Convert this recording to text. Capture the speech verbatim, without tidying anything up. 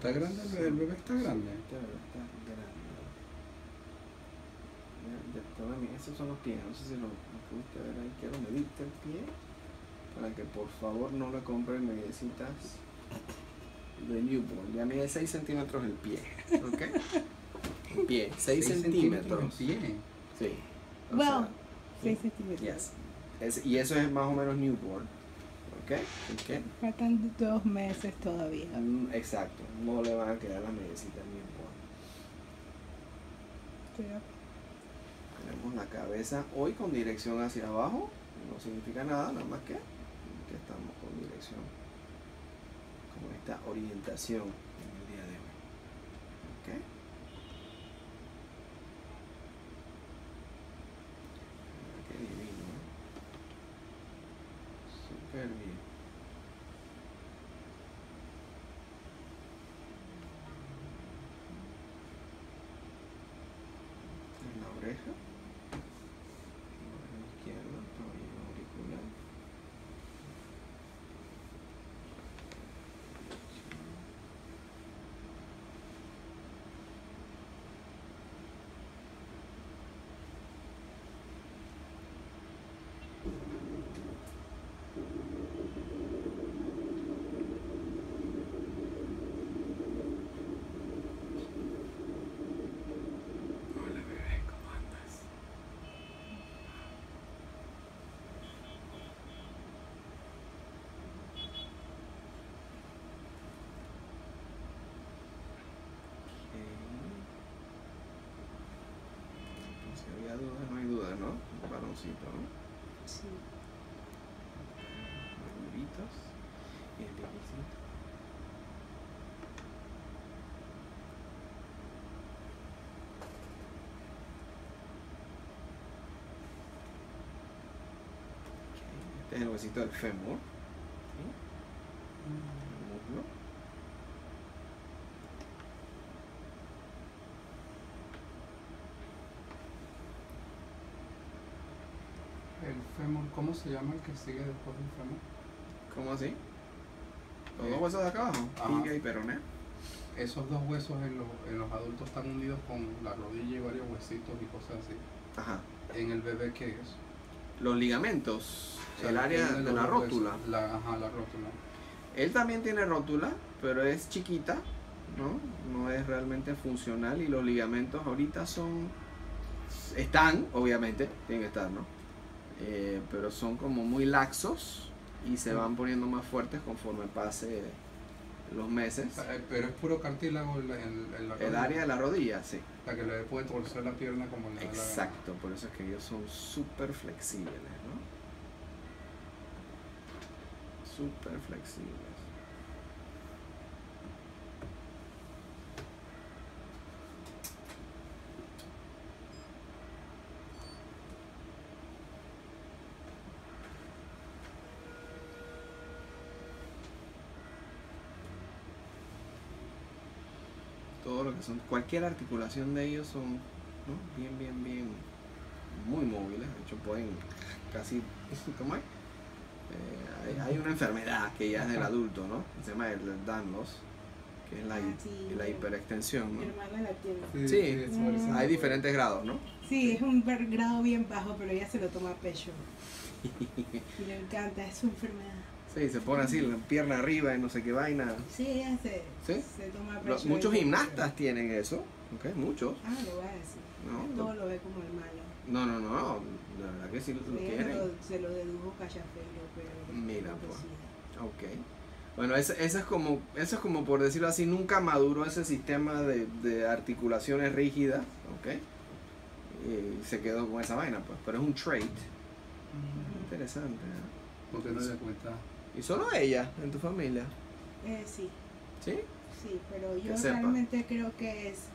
está grande, el bebé, el bebé está grande. Este bebé está grande. Ya, ya toda mi- esos son los pies, no sé si lo, lo pudiste ver ahí. Quiero medirte el pie para que por favor no le compren mediecitas de newborn. Ya mide seis centímetros el pie, ¿ok? El pie, seis centímetros. el pie. Sí. O Wow, sea, seis centímetros. yes. Es, y eso es más o menos newborn, ¿ok? ¿Ok? Faltan dos meses todavía. Mm, exacto, no le van a quedar las mediecitas newborn. Pero Tenemos la cabeza hoy con dirección hacia abajo, no significa nada, nada más que, que estamos con dirección, con esta orientación en el día de hoy. ¿Ok? Ah, qué divino, ¿eh? Súper bien. En la oreja. Oreja izquierda, pabellón auricular. Hola bebé, ¿cómo andas? Ok. Si había dudas, no hay duda, ¿no? Un varoncito, ¿no? sí. Maduritos y el piquicito. Ok, este es el huesito del fémur. ¿Sí? El muslo. El fémur, ¿cómo se llama el que sigue después del fémur? ¿Cómo así? Los Eh, dos huesos de acá abajo, ajá. tibia y peroné. Esos dos huesos en los, en los adultos están unidos con la rodilla y varios huesitos y cosas así. Ajá. ¿En el bebé qué es? Los ligamentos, O sea, el área tiene de los la dos rótula. huesos. La, ajá, la rótula. Él también tiene rótula, pero es chiquita, ¿no? No es realmente funcional y los ligamentos ahorita son, están, obviamente, tienen que estar, ¿no? Eh, pero son como muy laxos y se van poniendo más fuertes conforme pase los meses. Eh, Pero es puro cartílago en la, en, en la El rodilla. área de la rodilla, sí. O sea, que le puede torcer la pierna como le da la gana. Exacto, por eso es que ellos son súper flexibles, ¿no? Súper flexibles. Todo lo que son, cualquier articulación de ellos son, ¿no? Bien, bien, bien, muy móviles. De hecho, pueden casi, ¿cómo es? Eh, hay, hay una enfermedad que ya es del adulto, ¿no? Se llama el Danlos, que es la, hi- Ah, sí. la hiperextensión, Mi ¿no? hermana la tiene. Sí, es parecido. Hay diferentes grados, ¿no? Sí, es un ver- grado bien bajo, pero ella se lo toma a pecho. Y le encanta, es su enfermedad. Sí, se pone así, la pierna arriba y no sé qué vaina. Sí, ella se, ¿Sí? se toma a Lo- pecho. muchos y- gimnastas tienen eso, ¿ok? Muchos. Ah, lo voy a decir. No, Todo lo ve como el malo. No, no, no, la verdad que sí lo Sí, ella tienen. lo- se lo dedujo Cachafelo, pero. Mira, no pues. decía. Ok. Bueno, ese, ese es como, eso es como por decirlo así, nunca maduró ese sistema de, de articulaciones rígidas, ¿ok? Y se quedó con esa vaina, pues. Pero es un trait. Interesante, ¿eh? No te das cuenta. Y solo ella en tu familia, Eh, sí, ¿sí? sí, pero Que yo sepa. realmente creo que es